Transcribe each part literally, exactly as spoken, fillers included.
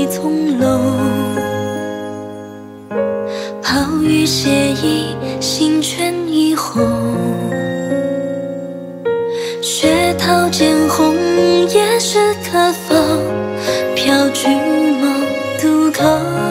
一丛楼，抛雨写意，心圈一红。雪涛渐红，也是可否飘去梦渡口？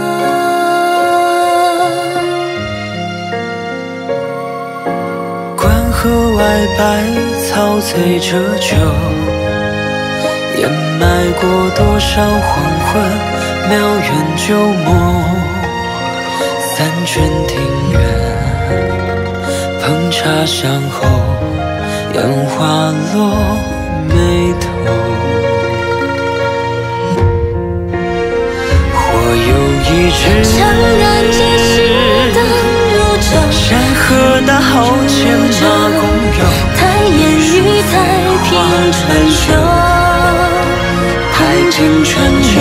关河外百草催折旧，掩埋过多少黄昏，渺远旧梦。三圈庭院，烹茶香后，烟花落眉头。或有一日， 怅然即醒灯如昼， 山河大好牵马共游， 太烟雨太平春秋， 太平春秋。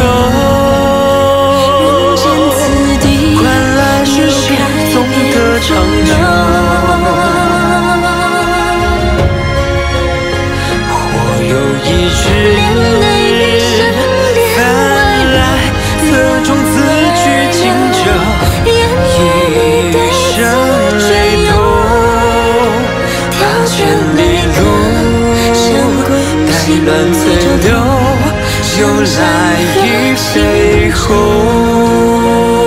人间此地， 关来是谁总得长久？或有一日， 帘内雨声翻来，侧重字句惊蛰，一生泪斗，踏千里路，待乱翠柳，又来一飞鸿。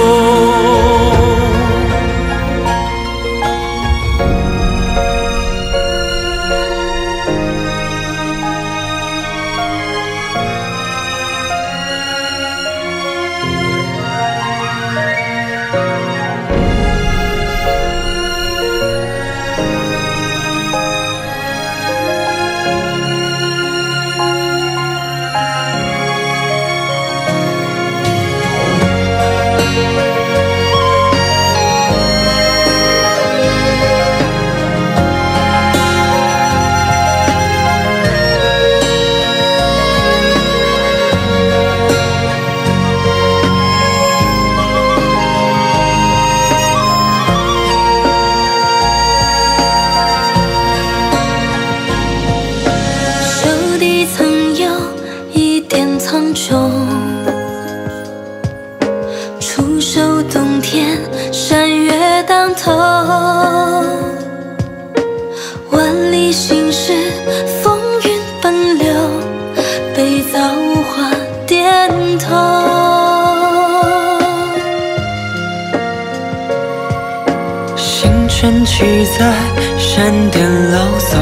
苍穹，触手洞天，山岳当头。万里心事，风云奔流，被造化点头。 星辰七载，闪电老叟。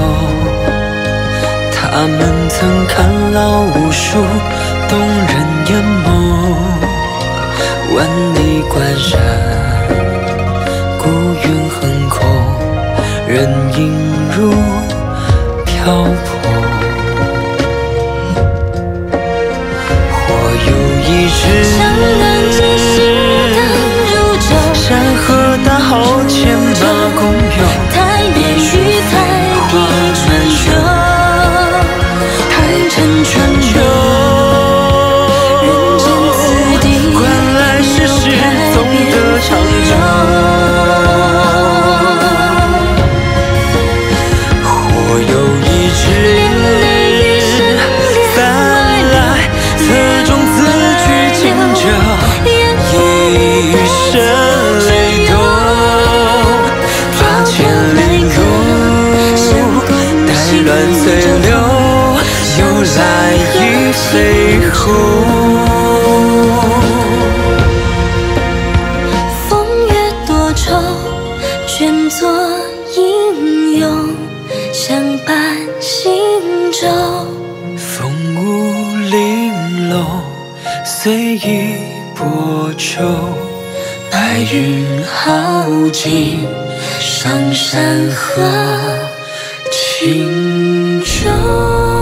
他们曾看老无数动人眼眸，万里关山，孤云横空，人影如漂泊。或有一日， 怅然即醒灯如昼， 山河大好牵马共游， 太烟雨太平春秋。 春秋， 人间此地， 关来世事总得长久。或有一日，翻来，侧重字句惊蛰，一生泪斗，踏千里路，待乱翠柳。又来一飞鸿， 风月多愁，卷作英勇，相伴行舟。 风舞玲珑，随意波皱，白云浩尽，上山河轻舟。